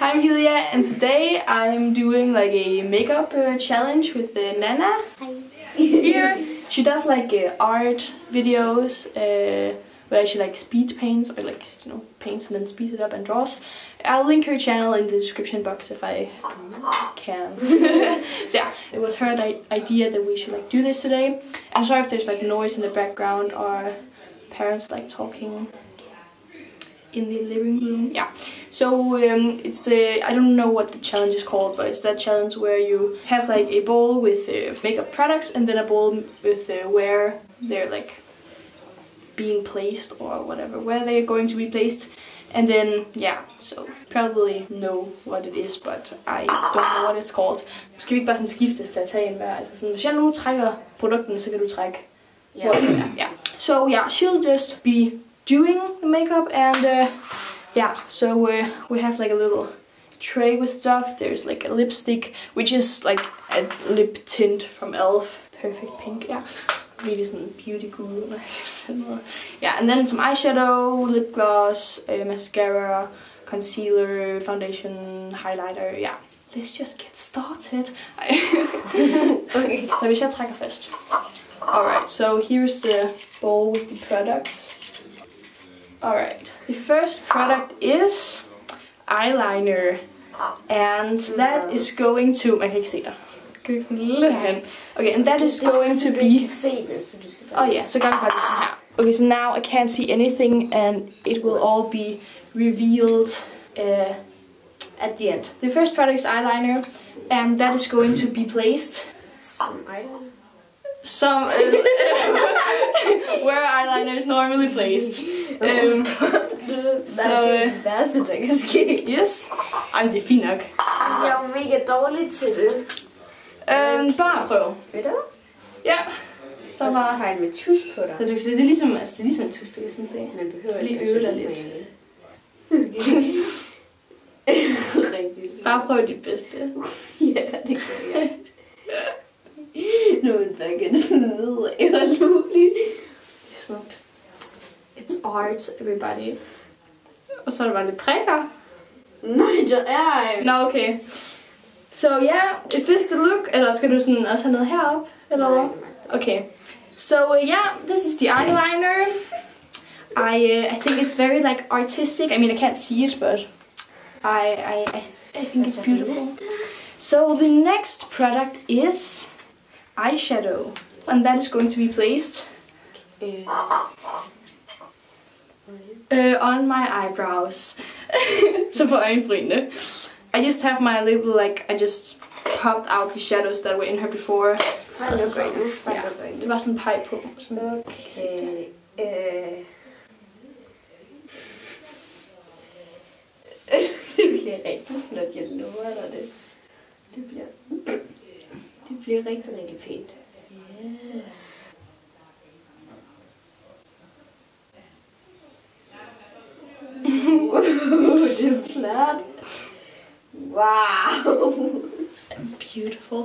I'm Julia, and today I'm doing like a makeup challenge with Nana. Hi. Here, she does like art videos where she like speed paints or like paints and then speeds it up and draws. I'll link her channel in the description box if I can. So yeah, it was her idea that we should like do this today. I'm sorry if there's like noise in the background or parents like talking in the living room. Yeah, so it's I don't know what the challenge is called, but it's that challenge where you have like a bowl with makeup products and then a bowl with where they're like being placed or whatever, where they're going to be placed. And then, yeah, so probably know what it is, but I don't know what it's called. Skal vi ikke bare sådan skiftes til at tage en hver? Altså sådan, hvis jeg nu trækker produkten, så kan du trække hvor det er. Yeah. So yeah, she'll just be doing the makeup and yeah, so we have like a little tray with stuff. There's like a lipstick, which is like a lip tint from e.l.f. Perfect pink, yeah. Really sådan beauty guru. Yeah, and then some eyeshadow, lip gloss, mascara, concealer, foundation, highlighter, yeah. Let's just get started. Okay, so hvis jeg trækker først. Alright, so here's the bowl with the products. Alright, the first product is eyeliner. And that is going to... Man kan ikke se dig. Okay, and that is going to be... Oh yeah, så gør vi bare det sådan her. Okay, so now I can't see anything and it will all be revealed at the end. The first product is eyeliner and that is going to be placed... where eyeliner is normally placed. That's it, der kan ske. Yes. Ej, det er fint nok. Jeg er mega dårlig til det. Bare prøv. Ved du? Ja. Så bare tegn med tus på dig. Så du kan se, det er ligesom, en tus, du kan sådan se. Man behøver lige øve dig lidt. Rigtigt. Bare prøv dit bedste. Ja, det gør jeg. Nu er det bare det sådan nedad. Hold muligt. Det er smukt. It's art, everybody. Og så er der bare lidt prikker. Nej, der er... Nå, okay. So yeah, is this the look? Eller skal du sådan også have noget heroppe? Eller hvad? Okay. So yeah, this is the eyeliner. I think it's very like artistic. I mean, I can't see it, but I think it's beautiful. So the next product is eyeshadow, and that is going to be placed on my eyebrows. So for øjenbrynene. I just have my little like, I just popped out the shadows that were in her before. Ja, det var sådan en peg på. Sådan. Okay. Det bliver rigtig flot, jeg lover dig det. Det bliver rigtig, rigtig pænt. Yeah. Det er flot. Wow. Beautiful.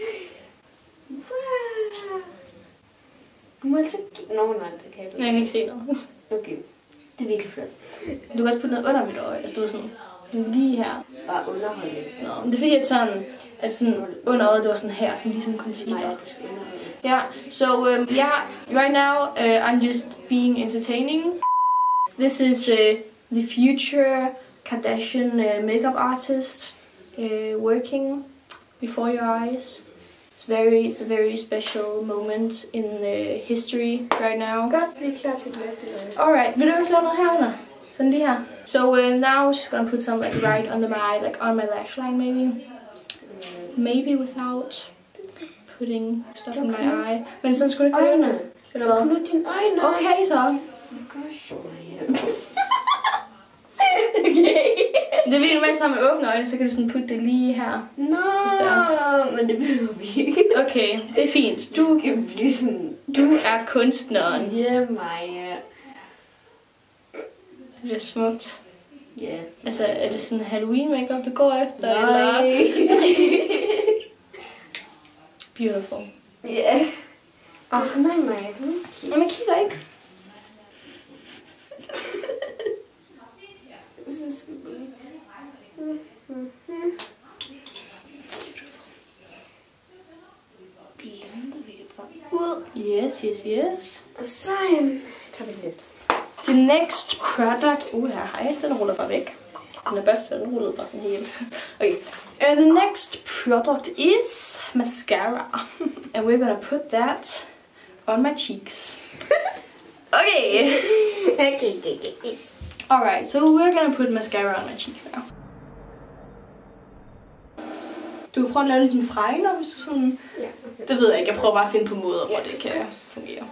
Wow. Du må altså... Nå, nej, det kan jeg ikke. Jeg kan ikke se noget. Okay. Det er virkelig flot. Du kan også putte noget under mit øje. Altså, du er sådan lige her. Bare underholde. Nå, men det fik jeg sådan, at sådan under øjet, det var sådan her, sådan ligesom concealer. Nej, du skal underholde. Yeah, so yeah, right now I'm just being entertaining. This is the future Kardashian makeup artist working before your eyes. It's a very special moment in history right now. Godt, vi er klar til det næste. Alright, vil du også lave noget herunder? Sådan lige her. So now she's gonna put some like right under my eye, like on my lash line maybe. Maybe without putting stuff in my eye. Men sådan skulle det ikke være. Eller hvad? Knud din øjne. Okay så. Oh gosh. Okay. Det er vildt, mens man åbner øjnene, så kan du sådan putte det lige her. Nå, men det behøver vi ikke. Okay, det er fint. Du skal blive sådan... Du er kunstneren. Ja, Maja. Det er smukt. Ja. Altså, er det sådan Halloween makeup, du går efter? Nej. Eller? Beautiful. Ja. Nej, Maja. Jamen, jeg kigger ikke. Så skal vi... Yes, yes, yes. Og så tager vi den næste. The next product... hej, den ruller bare væk. Den er børste, den rullede bare sådan helt. Okay. The next product is mascara. And we're gonna put that on my cheeks. Okay. Okay. Alright, so we're gonna put mascara on my cheeks now. Du kan prøve at lave lidt sådan fregner, hvis du sådan... Ja, okay. Det ved jeg ikke, jeg prøver bare at finde på måder, hvor det kan fungere.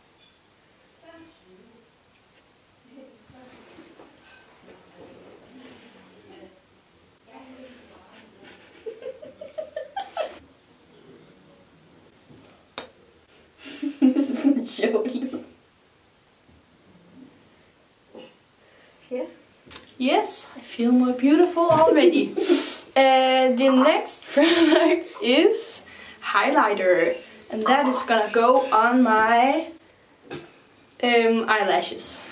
Yeah. Yes, I feel more beautiful already. The next product is highlighter, and that is gonna go on my eyelashes.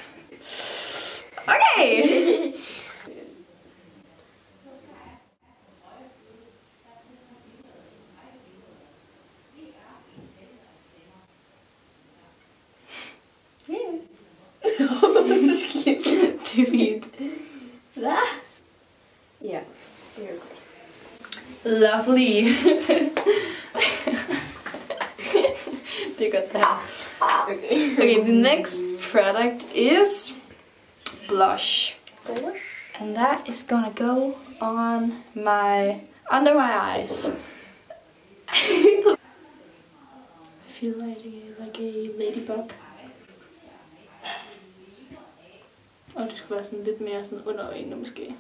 Okay. Det er fint. Hvad? Ja, det er godt. Lovely. Det er godt det her. Okay, the next product is blush. And that is gonna go on under my eyes. I feel like a ladybug. Og det skulle være sådan lidt mere sådan under øjnene måske.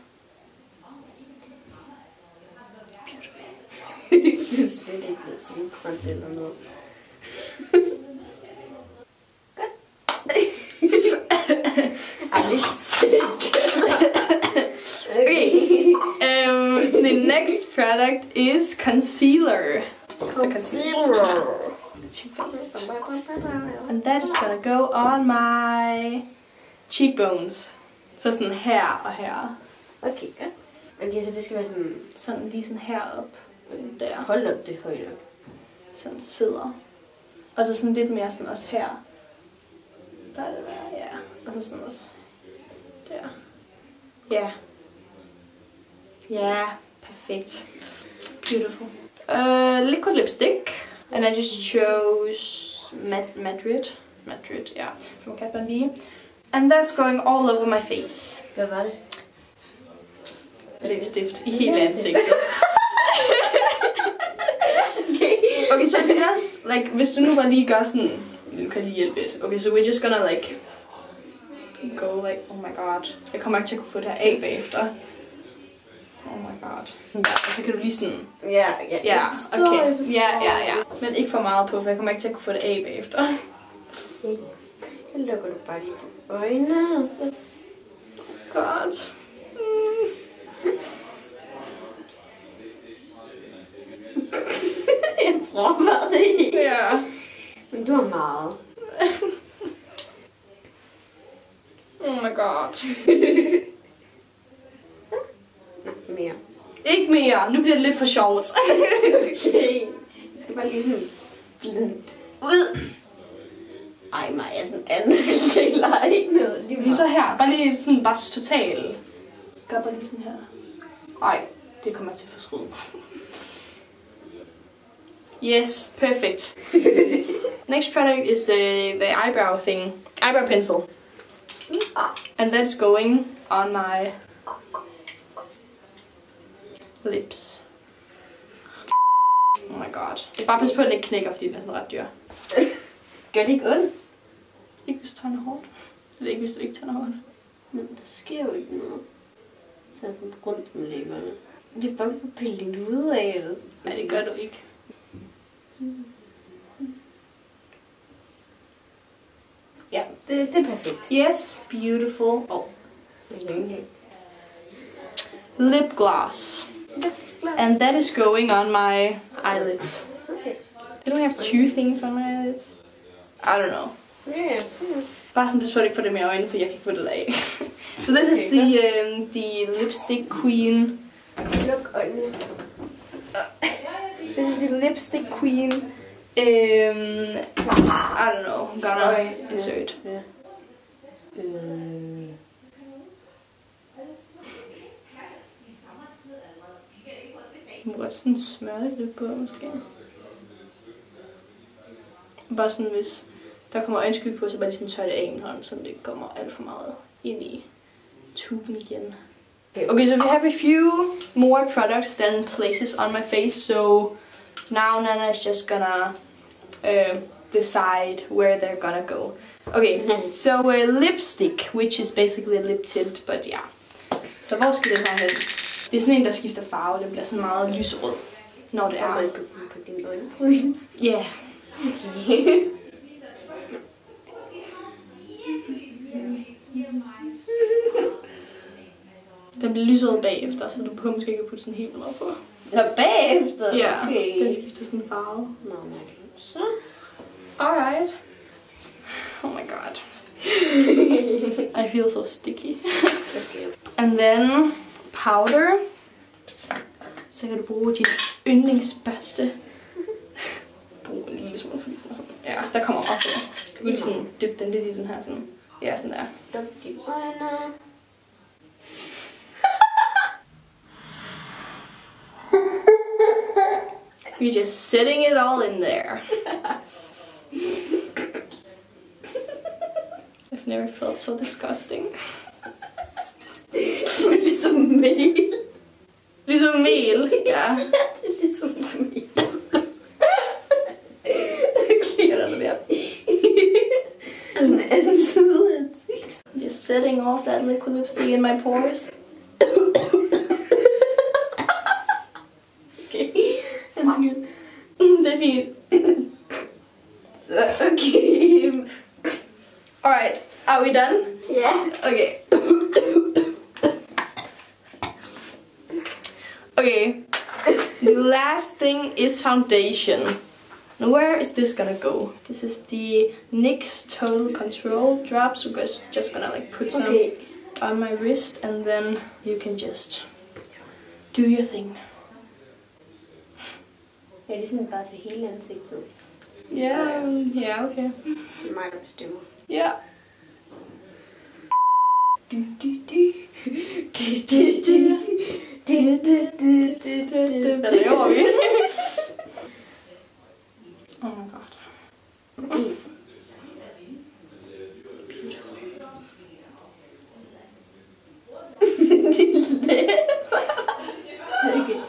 Du er slet ikke blevet sådan grønt eller noget. Godt. Okay. The next product is concealer. Concealer. And that is gonna go on my cheekbones. Så sådan her og her. Okay, ja. Okay, så det skal være sådan... Sådan lige sådan herop. Der. Hold op, det er højt op. Sådan sidder. Og så sådan lidt mere sådan også her. Der er det der, ja. Og så sådan også der. Ja. Ja, perfekt. Beautiful. Liquid lipstick. And I just chose Madrid, yeah, from Kat Von D. And that's going all over my face. Hvad var det? Læbestift i hele ansigtet. Okay, så vi like, hvis du nu bare lige gør sådan, du kan lige hjælpe lidt. Okay, so we're just gonna like, go like, oh my god. Jeg kommer ikke til at kunne få det her af bagefter. Oh my god. Ja, og så kan du lige sådan... Ja, jeg forstår. Ja. Men ikke for meget på, for jeg kommer ikke til at kunne få det af bagefter. Ja. Så lukker du bare lige øjnene, og så... Godt. Jeg prøver bare det. Ja. Men du har meget. Oh my god. Nej, mere. Ikke mere. Nu bliver det lidt for sjovt. Okay. Jeg skal bare lige sådan blindt ud. Ej, Maja, sådan anden halvdel er ikke noget. Lige Men så her. Bare lige sådan, bare total. Gør bare lige sådan her. Ej, det kommer jeg til at forskrude. Yes, perfect. Next product is the eyebrow thing. Eyebrow pencil. And that's going on my lips. Oh my god. Bare pas på, at den ikke knækker, fordi den er sådan ret dyr. Gør det ikke ondt? Ikke hvis du tegner hårdt. Eller ikke hvis du ikke tegner hårdt. Men der sker jo ikke noget. Sådan rundt med læberne. Det er bare for at pille din hud af, eller sådan. Nej, det gør du ikke. Ja, det er perfekt. Yes, beautiful. Oh. Det er ikke. Lip gloss. And that is going on my eyelids. Okay. They don't have two things on my eyelids. I don't know. Yeah. Bare sådan, pas på, at ikke få det med øjnene, for jeg kan ikke få det af. So this is the lipstick queen. Luk øjnene. This is the lipstick queen I don't know. I'm gonna insert. Ja. Du må godt sådan smøre det lidt på, måske. Bare sådan, hvis der kommer øjenskygge på, så bare lige sådan tør det af min hånd, så det kommer alt for meget ind i tuben igen. Okay, so we have a few more products than places on my face, so now Nana is just gonna decide where they're gonna go. Okay, so lipstick, which is basically a lip tint, but yeah. Så hvor skal den her hen? Det er sådan en, der skifter farve. Den bliver sådan meget lyserød, når det er. På din øjenbryn. Ja. Okay. Den bliver lyserød bagefter, så du behøver måske ikke at putte sådan helt meget på. Nå, bagefter? Ja, Okay. den skifter sådan farve. Nå, nej. Så. Alright. Oh my god. I feel so sticky. Okay. And then powder. Så kan du bruge din yndlingsbørste. Brug en lille smule for sådan. Ja, der kommer op. Du kan lige sådan dyppe den lidt i den her sådan. Ja, sådan der. Luk dine øjne. We're just setting it all in there. I've never felt so disgusting. Det er ligesom mel. Ligesom mel. Ja. Det er ligesom mel. Okay, er der noget mere? Den anden side af ansigt. Just setting off that liquid lipstick in my pores. Okay. Det er fint. Så, okay. Alright, are we done? Ja. Okay. Okay. The last thing is foundation. Now where is this gonna go? This is the NYX Total Control drops. We're just gonna like put some on my wrist and then you can just do your thing. Ja, det er sådan bare til hele ansigtet. Ja, ja, okay. Det er mig, der bestemmer. Ja. Hvad laver vi? Oh my god. Okay.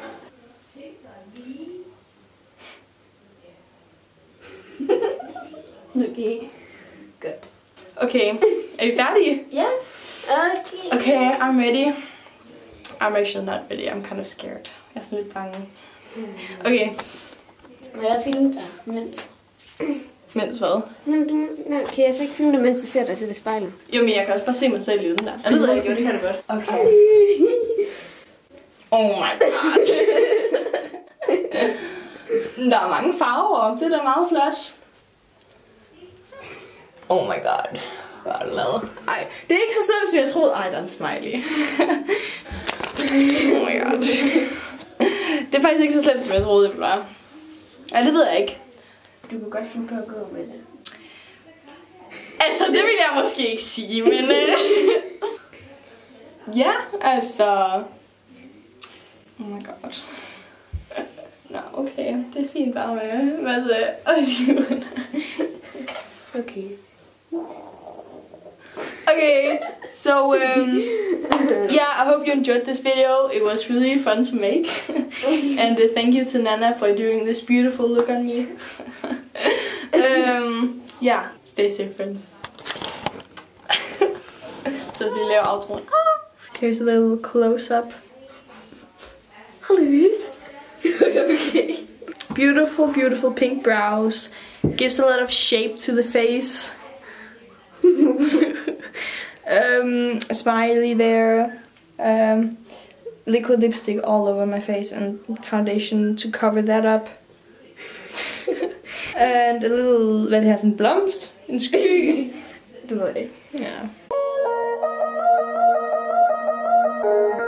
Okay. Godt. Okay, er vi færdige? Ja. Okay. Okay, I'm ready. I'm actually not ready. I'm kind of scared. Jeg er sådan lidt bange. Okay. Må jeg filme dig, mens? Mens hvad? Nej, kan jeg så ikke filme dig, mens du ser dig til det spejlet? Jo, men jeg kan også bare se mig selv i den der. Jeg ved ikke, det kan det godt. Okay. Oh my god. Der er mange farver. Det er da meget flot. Oh my god. Hvad er det lavet? Ej, det er ikke så slemt, som jeg troede. Ej, der er en smiley. Oh my god. Det er faktisk ikke så slemt, som jeg troede, det var. Ja, det ved jeg ikke. Du kunne godt finde på at gå med det. Altså, det vil jeg måske ikke sige, men... ja, altså... Oh my god. Nå, okay. Det er fint bare med... Hvad så? Okay. Okay, so yeah, I hope you enjoyed this video. It was really fun to make. And thank you to Nana for doing this beautiful look on me. Yeah, stay safe, friends. Så vi laver outroen. Here's a little close-up. Hello. Okay. Beautiful, beautiful pink brows. Gives a lot of shape to the face. A smiley there. Liquid lipstick all over my face and foundation to cover that up. And a little, hvad det her, sådan blomst. En sky. Du ved ikke. Ja.